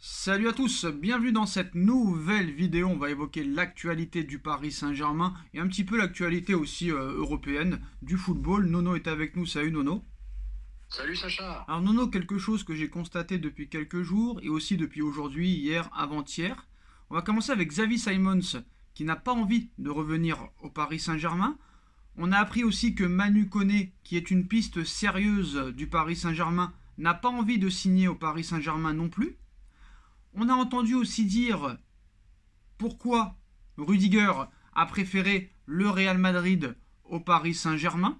Salut à tous, bienvenue dans cette nouvelle vidéo. On va évoquer l'actualité du Paris Saint-Germain et un petit peu l'actualité aussi européenne du football. Nono est avec nous, salut Nono. Salut Sacha. Alors Nono, quelque chose que j'ai constaté depuis quelques jours et aussi depuis aujourd'hui, hier, avant-hier. On va commencer avec Xavi Simons qui n'a pas envie de revenir au Paris Saint-Germain. On a appris aussi que Manu Koné, qui est une piste sérieuse du Paris Saint-Germain, n'a pas envie de signer au Paris Saint-Germain non plus. On a entendu aussi dire pourquoi Rudiger a préféré le Real Madrid au Paris Saint-Germain.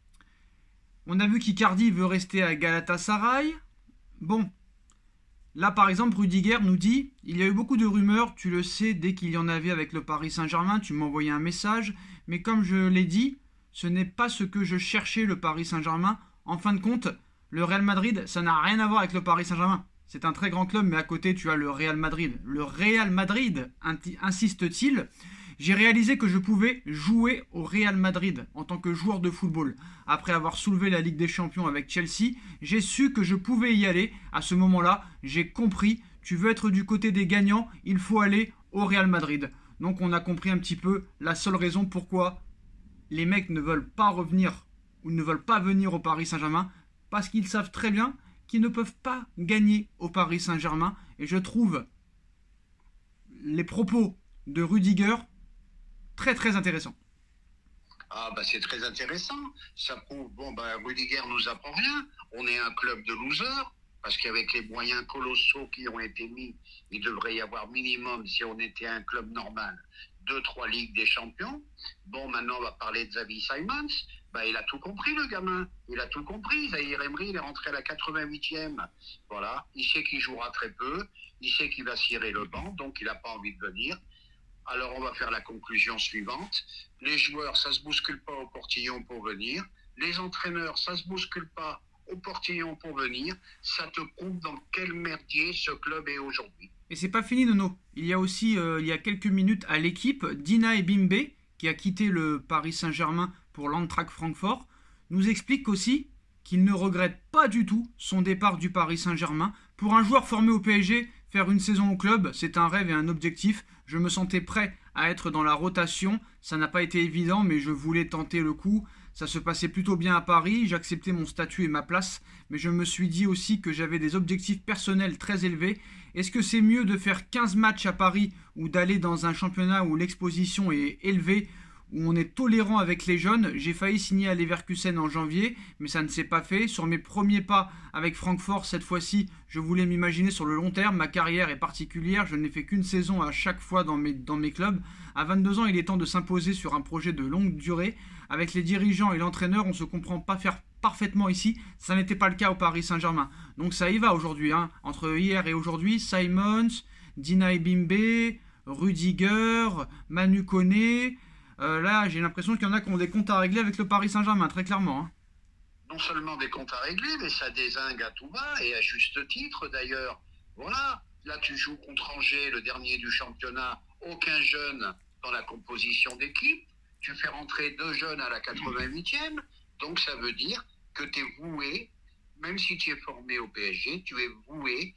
On a vu qu'Icardi veut rester à Galatasaray. Bon, là par exemple Rudiger nous dit il y a eu beaucoup de rumeurs, tu le sais, dès qu'il y en avait avec le Paris Saint-Germain, tu m'envoyais un message, mais comme je l'ai dit, ce n'est pas ce que je cherchais le Paris Saint-Germain. En fin de compte, le Real Madrid, ça n'a rien à voir avec le Paris Saint-Germain. C'est un très grand club, mais à côté, tu as le Real Madrid. Le Real Madrid, insiste-t-il, j'ai réalisé que je pouvais jouer au Real Madrid en tant que joueur de football. Après avoir soulevé la Ligue des Champions avec Chelsea, j'ai su que je pouvais y aller. À ce moment-là, j'ai compris, tu veux être du côté des gagnants, il faut aller au Real Madrid. Donc on a compris un petit peu la seule raison pourquoi les mecs ne veulent pas revenir ou ne veulent pas venir au Paris Saint-Germain, parce qu'ils savent très bien qui ne peuvent pas gagner au Paris Saint-Germain. Et je trouve les propos de Rudiger très très intéressants. Ah bah c'est très intéressant. Ça prouve, Rudiger nous apprend rien. On est un club de losers, parce qu'avec les moyens colossaux qui ont été mis, il devrait y avoir minimum, si on était un club normal, 2-3 Ligues des Champions. Bon, maintenant on va parler de Xavi Simons. Il a tout compris, le gamin. Il a tout compris. Zahir Emery, il est rentré à la 88e. Voilà. Il sait qu'il jouera très peu. Il sait qu'il va cirer le banc. Donc, il n'a pas envie de venir. Alors, on va faire la conclusion suivante. Les joueurs, ça ne se bouscule pas au portillon pour venir. Les entraîneurs, ça ne se bouscule pas au portillon pour venir. Ça te prouve dans quel merdier ce club est aujourd'hui. Et c'est pas fini, Nono. Il y a aussi, il y a quelques minutes, à l'équipe, Dina Ebimbe, qui a quitté le Paris Saint-Germain pour l'Eintracht Francfort, nous explique aussi qu'il ne regrette pas du tout son départ du Paris Saint-Germain. Pour un joueur formé au PSG, faire une saison au club, c'est un rêve et un objectif. Je me sentais prêt à être dans la rotation. Ça n'a pas été évident, mais je voulais tenter le coup. Ça se passait plutôt bien à Paris, j'acceptais mon statut et ma place, mais je me suis dit aussi que j'avais des objectifs personnels très élevés. Est-ce que c'est mieux de faire 15 matchs à Paris ou d'aller dans un championnat où l'exposition est élevée, où on est tolérant avec les jeunes? J'ai failli signer à Leverkusen en janvier, mais ça ne s'est pas fait. Sur mes premiers pas avec Francfort, cette fois-ci, je voulais m'imaginer sur le long terme. Ma carrière est particulière, je n'ai fait qu'une saison à chaque fois dans mes clubs. À 22 ans, il est temps de s'imposer sur un projet de longue durée. Avec les dirigeants et l'entraîneur, on ne se comprend pas faire parfaitement ici. Ça n'était pas le cas au Paris Saint-Germain. Donc ça y va aujourd'hui. Entre hier et aujourd'hui, Simons, Dina Ebimbe, Rudiger, Manu Koné. Là, j'ai l'impression qu'il y en a qui ont des comptes à régler avec le Paris Saint-Germain, très clairement. Non seulement des comptes à régler, mais ça dézingue à tout va, et à juste titre d'ailleurs. Voilà, là tu joues contre Angers, le dernier du championnat, aucun jeune dans la composition d'équipe. Tu fais rentrer 2 jeunes à la 88e, donc ça veut dire que tu es voué, même si tu es formé au PSG, tu es voué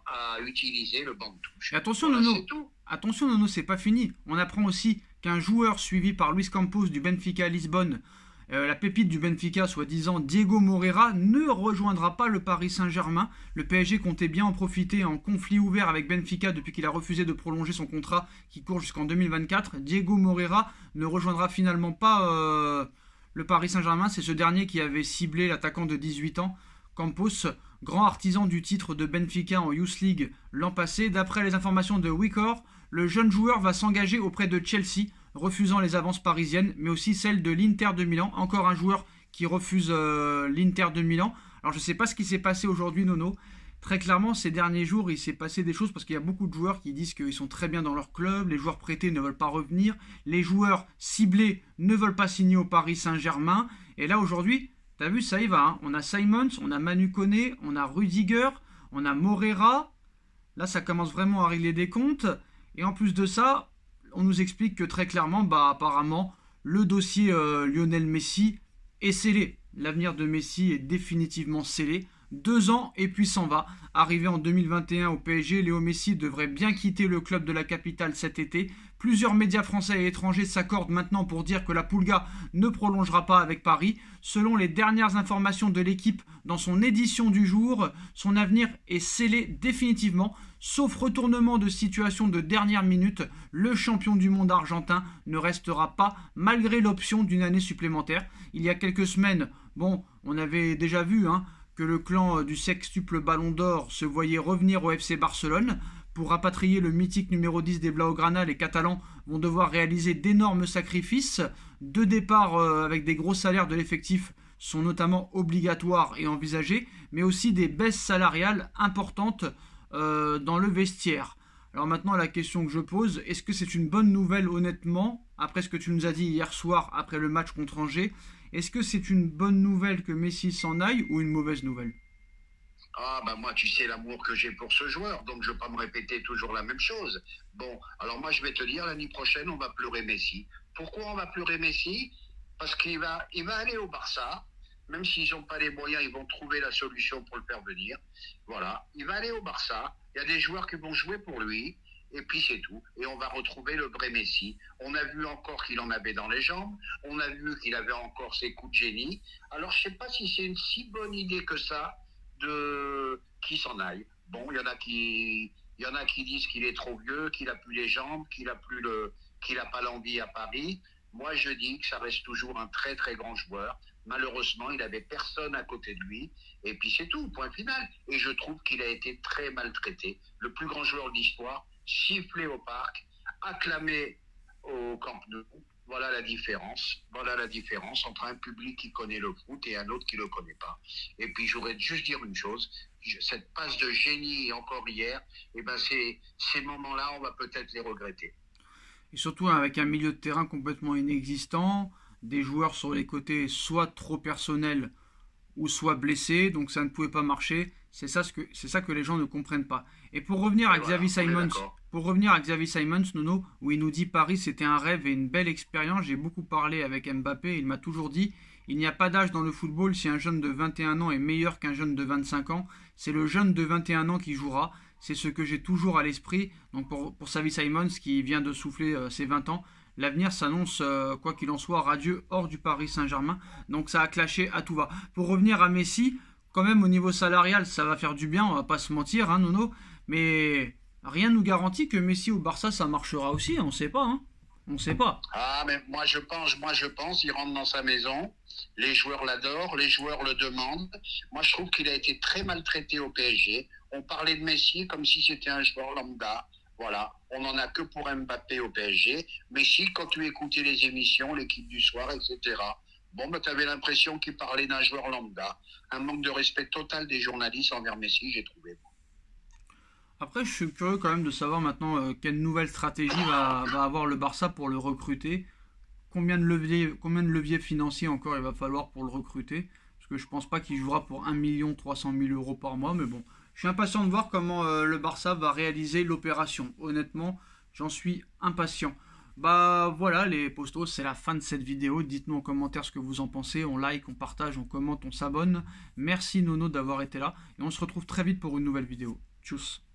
à utiliser le banc de touche. Et attention, voilà, Nono, c'est pas fini. On apprend aussi qu'un joueur suivi par Luis Campos du Benfica Lisbonne, la pépite du Benfica, soi-disant Diego Moreira, ne rejoindra pas le Paris Saint-Germain. Le PSG comptait bien en profiter en conflit ouvert avec Benfica depuis qu'il a refusé de prolonger son contrat qui court jusqu'en 2024. Diego Moreira ne rejoindra finalement pas le Paris Saint-Germain. C'est ce dernier qui avait ciblé l'attaquant de 18 ans. Campos, grand artisan du titre de Benfica en Youth League l'an passé. D'après les informations de Wicor, le jeune joueur va s'engager auprès de Chelsea, refusant les avances parisiennes, mais aussi celles de l'Inter de Milan. Encore un joueur qui refuse l'Inter de Milan. Alors je ne sais pas ce qui s'est passé aujourd'hui, Nono. Très clairement, ces derniers jours, il s'est passé des choses parce qu'il y a beaucoup de joueurs qui disent qu'ils sont très bien dans leur club, les joueurs prêtés ne veulent pas revenir, les joueurs ciblés ne veulent pas signer au Paris Saint-Germain. Et là, aujourd'hui, t'as vu, ça y va. On a Simons, on a Manu Koné, on a Rudiger, on a Moreira. Là, ça commence vraiment à régler des comptes. Et en plus de ça, on nous explique que très clairement, apparemment, le dossier Lionel Messi est scellé. L'avenir de Messi est définitivement scellé. 2 ans et puis s'en va. Arrivé en 2021 au PSG, Léo Messi devrait bien quitter le club de la capitale cet été. Plusieurs médias français et étrangers s'accordent maintenant pour dire que la Pulga ne prolongera pas avec Paris. Selon les dernières informations de l'équipe dans son édition du jour, son avenir est scellé définitivement. Sauf retournement de situation de dernière minute, le champion du monde argentin ne restera pas malgré l'option d'une année supplémentaire. Il y a quelques semaines, on avait déjà vu que le clan du sextuple Ballon d'Or se voyait revenir au FC Barcelone. Pour rapatrier le mythique numéro 10 des Blaugrana, les Catalans vont devoir réaliser d'énormes sacrifices. 2 départs avec des gros salaires de l'effectif sont notamment obligatoires et envisagés, mais aussi des baisses salariales importantes dans le vestiaire. Alors maintenant, la question que je pose, est-ce que c'est une bonne nouvelle honnêtement, après ce que tu nous as dit hier soir après le match contre Angers, est-ce que c'est une bonne nouvelle que Messi s'en aille ou une mauvaise nouvelle? Ah, bah moi, tu sais l'amour que j'ai pour ce joueur, donc je ne vais pas me répéter toujours la même chose. Bon, alors moi, je vais te dire, l'année prochaine, on va pleurer Messi. Pourquoi on va pleurer Messi? Parce qu'il va aller au Barça, même s'ils n'ont pas les moyens, ils vont trouver la solution pour le faire venir. Voilà, il va aller au Barça, il y a des joueurs qui vont jouer pour lui, et puis c'est tout. Et on va retrouver le vrai Messi. On a vu encore qu'il en avait dans les jambes, on a vu qu'il avait encore ses coups de génie. Alors, je ne sais pas si c'est une si bonne idée que ça, qui s'en aille. Bon, il y en a qui disent qu'il est trop vieux, qu'il a plus les jambes, qu'il a pas l'envie à Paris. Moi, je dis que ça reste toujours un très très grand joueur. Malheureusement, il avait personne à côté de lui. Et puis c'est tout, point final. Et je trouve qu'il a été très maltraité. Le plus grand joueur de l'histoire, sifflé au parc, acclamé au Camp Nou. Voilà la différence. Voilà la différence entre un public qui connaît le foot et un autre qui ne le connaît pas. Et puis, j'aurais juste dire une chose. Cette passe de génie encore hier, ces moments-là, on va peut-être les regretter. Et surtout avec un milieu de terrain complètement inexistant, des joueurs sur les côtés soit trop personnels ou soit blessés, donc ça ne pouvait pas marcher. C'est ça que les gens ne comprennent pas. Et pour revenir à Xavi Simons, Nono, où il nous dit Paris c'était un rêve et une belle expérience, j'ai beaucoup parlé avec Mbappé, il m'a toujours dit il n'y a pas d'âge dans le football, si un jeune de 21 ans est meilleur qu'un jeune de 25 ans, c'est le jeune de 21 ans qui jouera. C'est ce que j'ai toujours à l'esprit. Donc pour Xavi Simons qui vient de souffler ses 20 ans, l'avenir s'annonce, quoi qu'il en soit, radieux hors du Paris Saint-Germain. Donc ça a clashé à tout va. Pour revenir à Messi, quand même au niveau salarial, ça va faire du bien, on va pas se mentir, Nono. Mais rien ne nous garantit que Messi au Barça, ça marchera aussi, on sait pas. On sait pas. Ah, mais moi je pense, il rentre dans sa maison, les joueurs l'adorent, les joueurs le demandent. Moi je trouve qu'il a été très maltraité au PSG. On parlait de Messi comme si c'était un joueur lambda. Voilà, on n'en a que pour Mbappé au PSG. Messi, quand tu écoutais les émissions, l'équipe du soir, etc., tu avais l'impression qu'il parlait d'un joueur lambda. Un manque de respect total des journalistes envers Messi, j'ai trouvé. Après, je suis curieux quand même de savoir maintenant quelle nouvelle stratégie va avoir le Barça pour le recruter. Combien de leviers financiers encore il va falloir pour le recruter. Parce que je pense pas qu'il jouera pour 1 300 000 euros par mois. Mais bon, je suis impatient de voir comment le Barça va réaliser l'opération. Honnêtement, j'en suis impatient. Bah voilà les postos, c'est la fin de cette vidéo. Dites-nous en commentaire ce que vous en pensez. On like, on partage, on commente, on s'abonne. Merci Nono d'avoir été là. Et on se retrouve très vite pour une nouvelle vidéo. Tchuss.